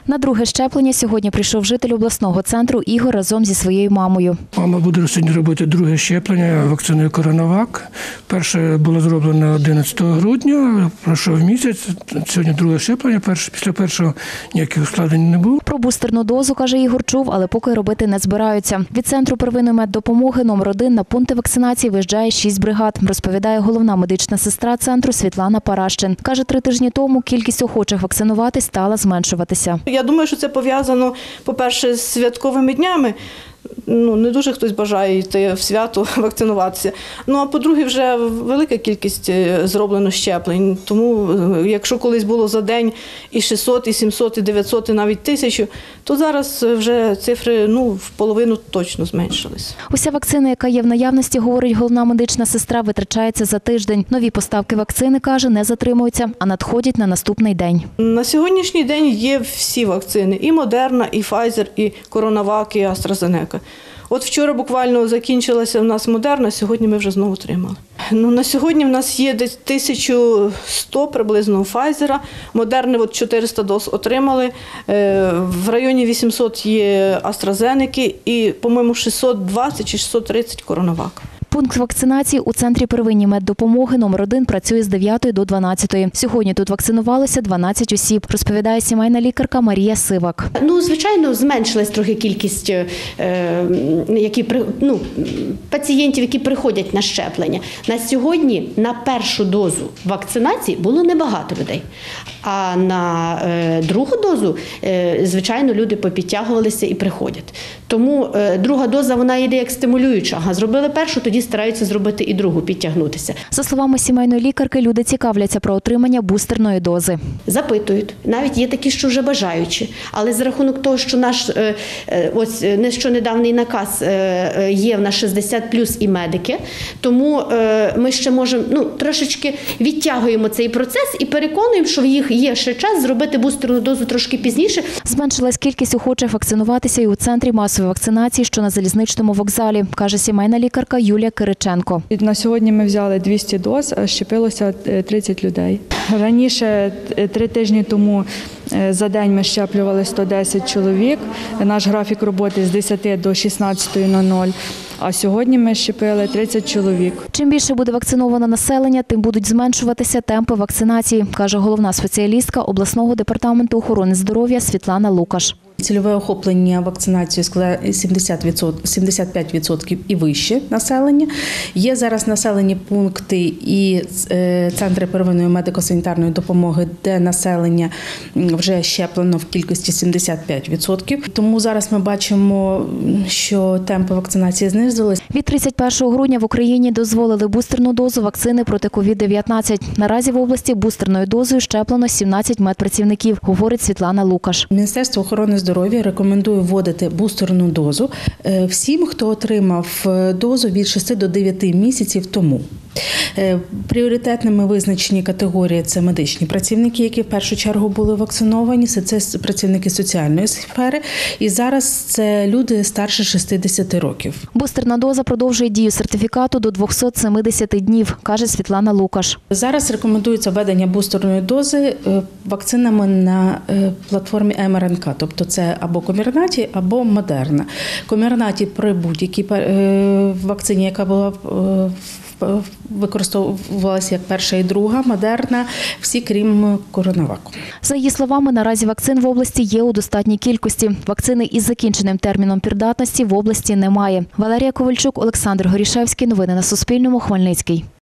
На друге щеплення сьогодні прийшов житель обласного центру Ігор разом зі своєю мамою. Мама буде сьогодні робити друге щеплення вакциною «Коронавак». Перше було зроблено 11 грудня, пройшов місяць. Сьогодні друге щеплення, після першого ніяких ускладнень не було. Про бустерну дозу, каже Ігор, чув, але поки робити не збираються. Від центру первинної меддопомоги номер 1 на пункти вакцинації виїжджає 6 бригад, розповідає головна медична сестра центру Світлана Паращин. Каже, 3 тижні тому кількість охочих вакцинуватись стала зменшуватися. Я думаю, що це пов'язано, по-перше, з святковими днями. Не дуже хтось бажає йти в свято вакцинуватися. А по-друге, вже велика кількість зроблено щеплень. Тому, якщо колись було за день і 600, і 700, і 900, і навіть 1000, то зараз вже цифри в половину точно зменшились. Уся вакцина, яка є в наявності, говорить головна медична сестра, витрачається за тиждень. Нові поставки вакцини, каже, не затримуються, а надходять на наступний день. На сьогоднішній день є всі вакцини – і Модерна, і Pfizer, і Коронавак, і AstraZeneca. От вчора буквально закінчилася в нас Модерна, сьогодні ми вже знову отримали. На сьогодні в нас є десь 1100 приблизно у Pfizer, Модерни 400 доз отримали, в районі 800 є AstraZeneca і, по-моєму, 620 чи 630 Коронавак. Пункт вакцинації у центрі первинної меддопомоги номер 1 працює з 9 до 12. Сьогодні тут вакцинувалося 12 осіб, розповідає сімейна лікарка Марія Сивак. Звичайно, зменшилась трохи кількість пацієнтів, які приходять на щеплення. На сьогодні на першу дозу вакцинації було небагато людей. А на другу дозу, звичайно, люди попідтягувалися і приходять. Тому друга доза, вона йде як стимулююча. Зробили першу, тоді стараються зробити і другу, підтягнутися. За словами сімейної лікарки, люди цікавляться про отримання бустерної дози. Запитують. Навіть є такі, що вже бажаючі. Але за рахунок того, що наш нещонедавний наказ є в нас 60+ і медики, тому ми ще можемо, трошечки відтягуємо цей процес і переконуємо, що в їх є ще час зробити бустерну дозу трошки пізніше. Зменшилась кількість охочих вакцинуватися і у центрі масової вакцинації, що на залізничному вокзалі, каже сімейна лікарка Юлія Кириченко. На сьогодні ми взяли 200 доз, а щепилося 30 людей. Раніше, 3 тижні тому, за день ми щеплювали 110 чоловік. Наш графік роботи з 10 до 16:00. А сьогодні ми щепили 30 чоловік. Чим більше буде вакциновано населення, тим будуть зменшуватися темпи вакцинації, каже головна спеціалістка обласного департаменту охорони здоров'я Світлана Лукаш. Цільове охоплення вакцинацією складає 75% і вище населення. Є зараз населені пункти і центри первинної медико-санітарної допомоги, де населення вже щеплено в кількості 75%. Тому зараз ми бачимо, що темпи вакцинації знизились. Від 31 грудня в Україні дозволили бустерну дозу вакцини проти COVID-19. Наразі в області бустерною дозою щеплено 17 медпрацівників, говорить Світлана Лукаш. Міністерство охорони здоров'я рекомендує вводити бустерну дозу всім, хто отримав дозу від 6 до 9 місяців тому. Пріоритетними визначені категорії – це медичні працівники, які в першу чергу були вакциновані, це працівники соціальної сфери, і зараз це люди старше 60 років. Бустерна доза продовжує дію сертифікату до 270 днів, каже Світлана Лукаш. Зараз рекомендується введення бустерної дози вакцинами на платформі МРНК, тобто це або Комірнаті, або Модерна. Комірнаті при будь-якій вакцині, яка була використовувалася як перша і друга, Модерна, всі крім Коронаваку. За її словами, наразі вакцин в області є у достатній кількості. Вакцини із закінченим терміном придатності в області немає. Валерія Ковальчук, Олександр Горішевський. Новини на Суспільному. Хмельницький.